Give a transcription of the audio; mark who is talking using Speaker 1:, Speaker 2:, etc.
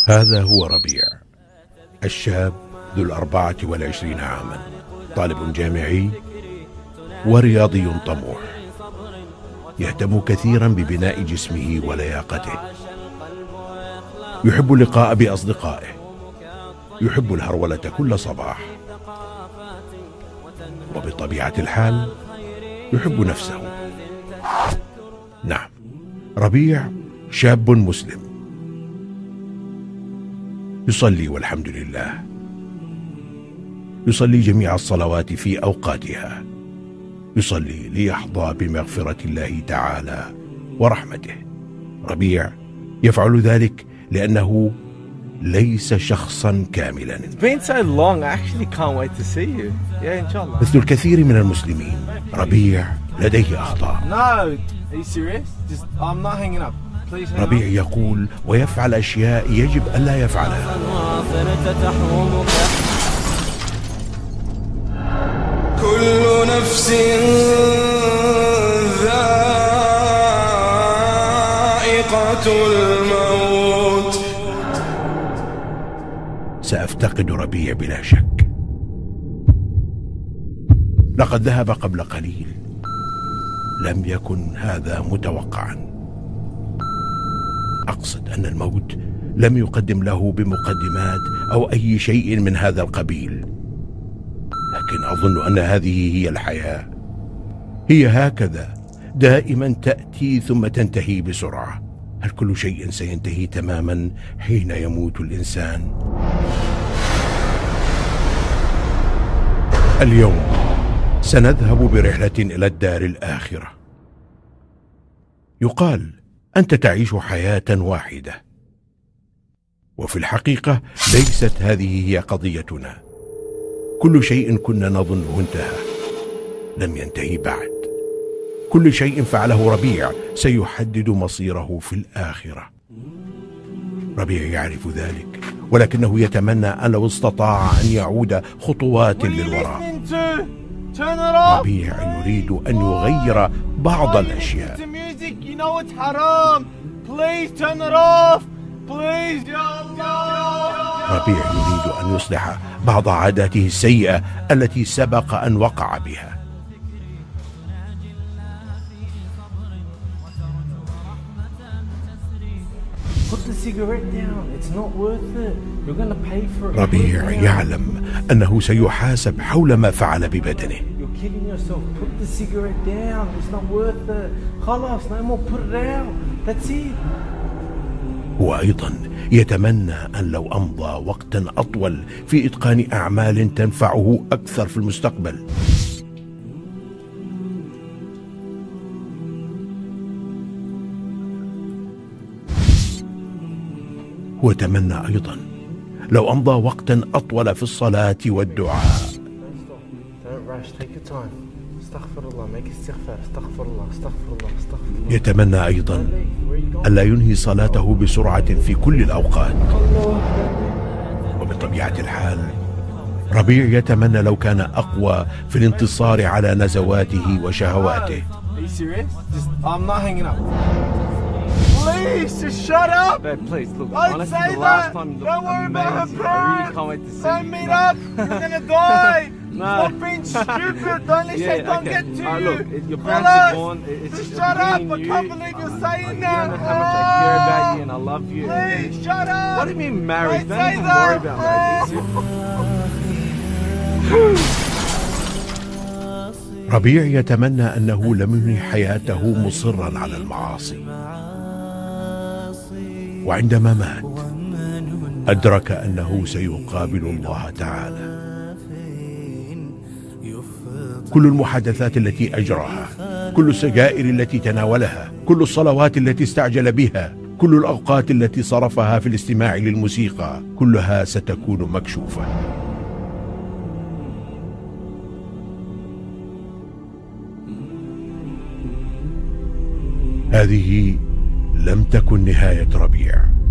Speaker 1: هذا هو ربيع، الشاب ذو 24 عاما، طالب جامعي ورياضي طموح، يهتم كثيرا ببناء جسمه ولياقته، يحب اللقاء بأصدقائه، يحب الهرولة كل صباح، وبطبيعة الحال يحب نفسه. نعم، ربيع شاب مسلم، يصلي والحمد لله، يصلي جميع الصلوات في أوقاتها، يصلي ليحظى بمغفرة الله تعالى ورحمته. ربيع يفعل ذلك لأنه ليس شخصا كاملا. مثل الكثير من المسلمين، ربيع لديه أخطاء. ربيع يقول ويفعل أشياء يجب ألا يفعلها.
Speaker 2: كل نفس ذائقة الموت.
Speaker 1: سأفتقد ربيع بلا شك. لقد ذهب قبل قليل، لم يكن هذا متوقعا. أقصد أن الموت لم يقدم له بمقدمات أو أي شيء من هذا القبيل، لكن أظن أن هذه هي الحياة. هي هكذا دائما تأتي ثم تنتهي بسرعة. هل كل شيء سينتهي تماما حين يموت الإنسان؟ اليوم سنذهب برحلة إلى الدار الآخرة. يقال أنت تعيش حياة واحدة، وفي الحقيقة ليست هذه هي قضيتنا. كل شيء كنا نظنه انتهى لم ينتهي بعد. كل شيء فعله ربيع سيحدد مصيره في الآخرة. ربيع يعرف ذلك، ولكنه يتمنى أن لو استطاع أن يعود خطوات للوراء. ربيع يريد أن يغير بعض الأشياء. ربيع يريد أن يصلح بعض عاداته السيئة التي سبق أن وقع بها. ربيع يعلم أنه سيحاسب حول ما فعل ببدنه. هو أيضا يتمنى أن لو أمضى وقتا أطول في إتقان أعمال تنفعه أكثر في المستقبل. هو يتمنى أيضا لو أمضى وقتا أطول في الصلاة والدعاء. يتمنى أيضا ألا ينهي صلاته بسرعة في كل الأوقات. وبطبيعة الحال ربيع يتمنى لو كان أقوى في الانتصار على نزواته وشهواته.
Speaker 3: Please, just shut up! Babe, please, look, honestly, the last time you looked amazing. I really can't wait to see you. Don't meet up! You're gonna die! No. Stop being stupid! Don't let Shaitan get to you! Look, your parents are born. Just shut up! I can't believe you're saying that! You don't know how much I care about you and I love you. Please, shut up! What do you mean married? Don't even worry about me.
Speaker 1: ربيع يتمنى أنه لم ينهي حياته مصرا على المعاصي. وعندما مات أدرك أنه سيقابل الله تعالى. كل المحادثات التي أجراها، كل السجائر التي تناولها، كل الصلوات التي استعجل بها، كل الأوقات التي صرفها في الاستماع للموسيقى، كلها ستكون مكشوفة. هذه لم تكن نهاية ربيع.